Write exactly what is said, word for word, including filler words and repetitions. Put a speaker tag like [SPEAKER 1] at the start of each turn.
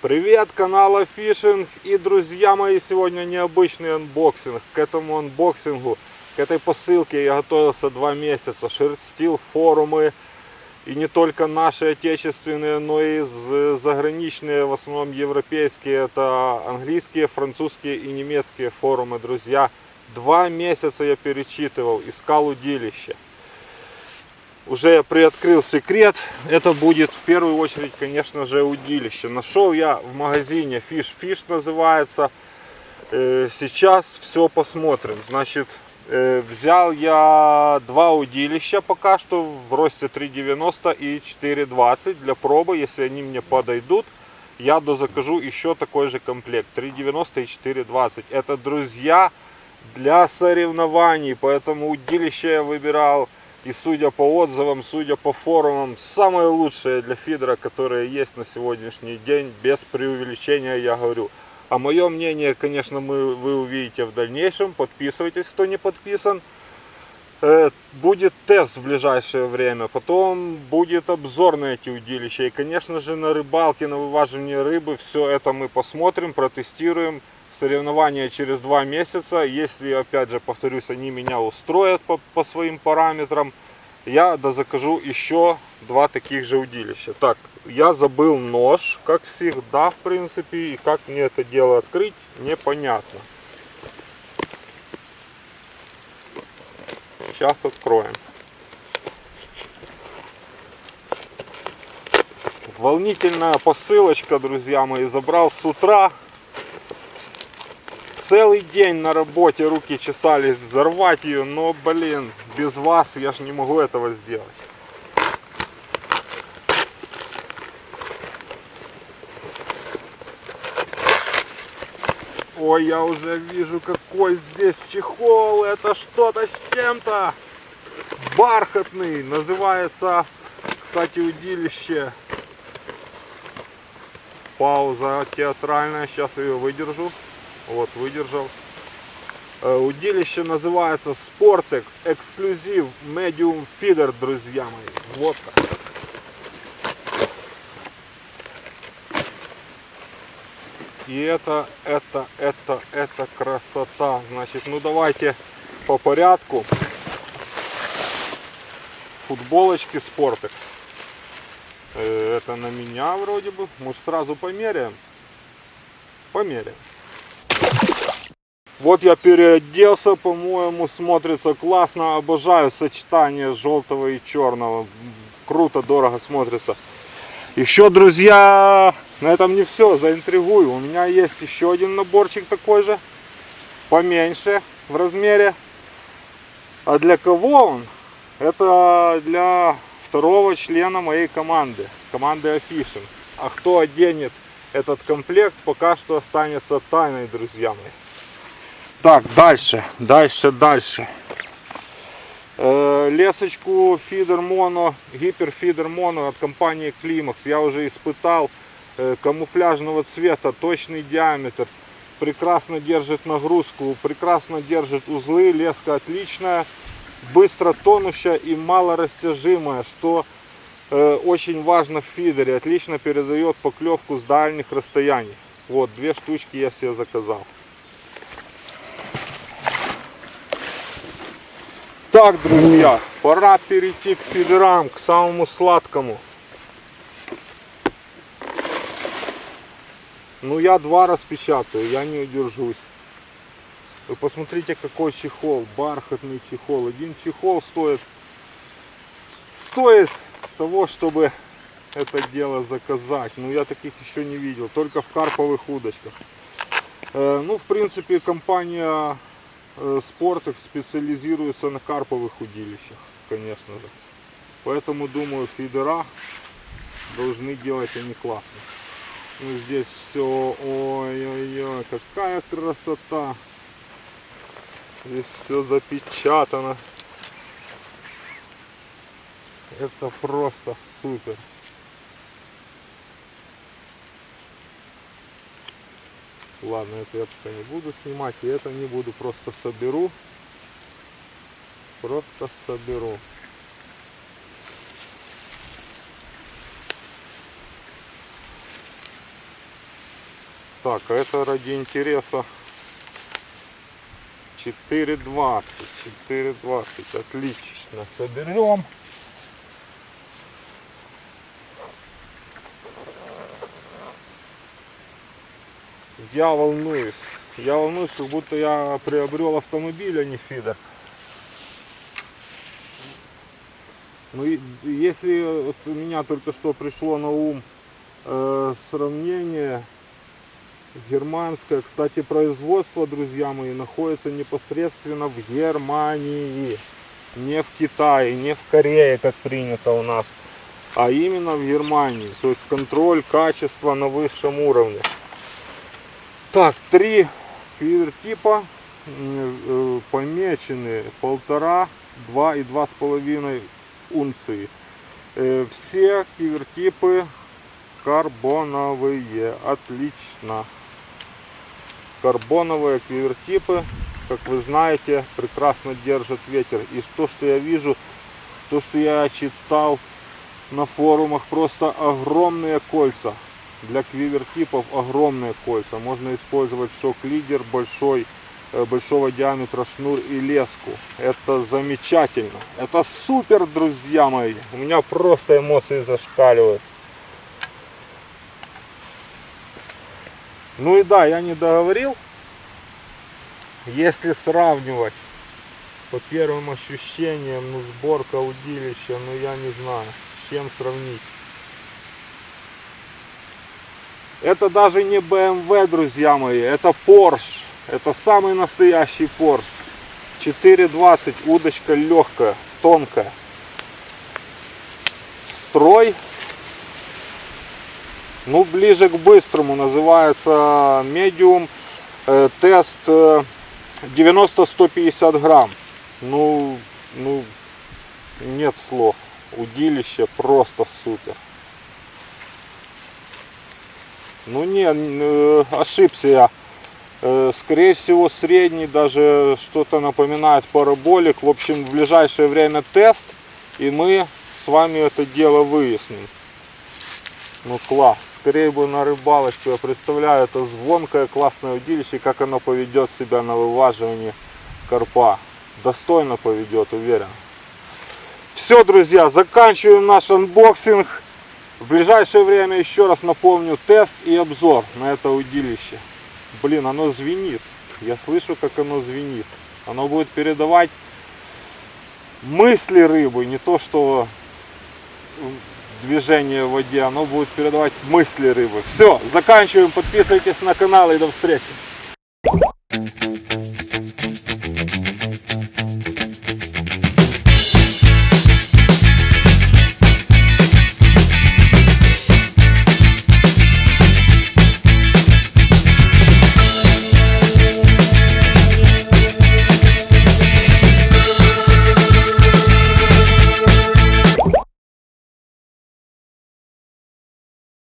[SPEAKER 1] Привет, канала Фишинг, и, друзья мои, сегодня необычный анбоксинг. К этому анбоксингу, к этой посылке я готовился два месяца, шерстил форумы, и не только наши отечественные, но и заграничные, в основном европейские, это английские, французские и немецкие форумы, друзья. Два месяца я перечитывал, искал удилище. Уже я приоткрыл секрет. Это будет в первую очередь, конечно же, удилище. Нашел я в магазине Fish Fish называется. Сейчас все посмотрим. Значит, взял я два удилища пока что в росте три девяносто и четыре двадцать для пробы. Если они мне подойдут, я дозакажу еще такой же комплект три девяносто и четыре двадцать. Это, друзья, для соревнований. Поэтому удилище я выбирал. И судя по отзывам, судя по форумам, самое лучшее для фидера, которое есть на сегодняшний день, без преувеличения я говорю. А мое мнение, конечно, мы, вы увидите в дальнейшем. Подписывайтесь, кто не подписан. Э, будет тест в ближайшее время. Потом будет обзор на эти удилища. И, конечно же, на рыбалке, на вываживание рыбы. Все это мы посмотрим, протестируем. Соревнования через два месяца. Если, опять же, повторюсь, они меня устроят по, по своим параметрам, я дозакажу еще два таких же удилища. Так, я забыл нож, как всегда, в принципе, и как мне это дело открыть, непонятно. Сейчас откроем. Волнительная посылочка, друзья мои, забрал с утра. Целый день на работе руки чесались взорвать ее, но, блин, без вас я ж не могу этого сделать. Ой, я уже вижу, какой здесь чехол. Это что-то с чем-то. Бархатный. Называется, кстати, удилище. Пауза театральная. Сейчас ее выдержу. Вот, выдержал. Удилище называется Sportex Exclusive Medium Feeder, друзья мои. Вот так. И это, это, это, это красота. Значит, ну давайте по порядку. Футболочки Sportex. Это на меня вроде бы. Может, сразу померяем? Померяем. Вот я переоделся, по-моему, смотрится классно. Обожаю сочетание желтого и черного. Круто, дорого смотрится. Еще, друзья, на этом не все, заинтригую. У меня есть еще один наборчик такой же, поменьше в размере. А для кого он? Это для второго члена моей команды, команды Fishing. А кто оденет этот комплект, пока что останется тайной, друзья мои. Так, дальше, дальше, дальше. Э, лесочку Feeder Mono, Hyper Feeder Mono от компании Climax я уже испытал. Э, камуфляжного цвета, точный диаметр. Прекрасно держит нагрузку, прекрасно держит узлы. Леска отличная, быстро тонущая и малорастяжимая, что э, очень важно в фидере. Отлично передает поклевку с дальних расстояний. Вот, две штучки я себе заказал. Так, друзья, пора перейти к фидерам, к самому сладкому. Ну, я два распечатаю, я не удержусь. Вы посмотрите, какой чехол, бархатный чехол. Один чехол стоит, стоит того, чтобы это дело заказать. Но я таких еще не видел, только в карповых удочках. Э, ну, в принципе, компания Sportex специализируется на карповых удилищах, конечно же. Поэтому, думаю, фидера должны делать они классно. Ну, здесь все, ой-ой-ой, какая красота. Здесь все запечатано. Это просто супер. Ладно, это я пока не буду снимать, и это не буду, просто соберу. Просто соберу. Так, а это ради интереса четыре двадцать. четыре двадцать. Отлично. Соберем. Я волнуюсь. Я волнуюсь, как будто я приобрел автомобиль, а не фидер. Ну, если вот у меня только что пришло на ум э, сравнение германское, кстати, производство, друзья мои, находится непосредственно в Германии, не в Китае, не в Корее, как принято у нас, а именно в Германии. То есть контроль качества на высшем уровне. Так, три квивертипа э, помечены полтора, два и два с половиной унции. Э, все квивертипы карбоновые. Отлично. Карбоновые квивертипы, как вы знаете, прекрасно держат ветер. И то, что я вижу, то, что я читал на форумах, просто огромные кольца. Для квивертипов огромные кольца. Можно использовать шок-лидер большой, большого диаметра шнур и леску. Это замечательно. Это супер, друзья мои. У меня просто эмоции зашкаливают. Ну и да, я не договорил. Если сравнивать по первым ощущениям, ну, сборка удилища, ну, я не знаю, с чем сравнить. Это даже не бэ эм вэ, друзья мои, это Porsche. Это самый настоящий Porsche. четыре двадцать, удочка легкая, тонкая. Строй, ну, ближе к быстрому, называется медиум. Э, тест э, девяносто сто пятьдесят грамм. Ну, ну, нет слов. Удилище просто супер. Ну не, э, ошибся я. Э, скорее всего средний, даже что-то напоминает параболик. В общем, в ближайшее время тест, и мы с вами это дело выясним. Ну класс. Скорее бы на рыбалочку. Я представляю, это звонкое классное удилище, как оно поведет себя на вываживании карпа. Достойно поведет, уверен. Все, друзья, заканчиваем наш анбоксинг. В ближайшее время, еще раз напомню, тест и обзор на это удилище. Блин, оно звенит. Я слышу, как оно звенит. Оно будет передавать мысли рыбы, не то что движение в воде. Оно будет передавать мысли рыбы. Все, заканчиваем. Подписывайтесь на канал и до встречи.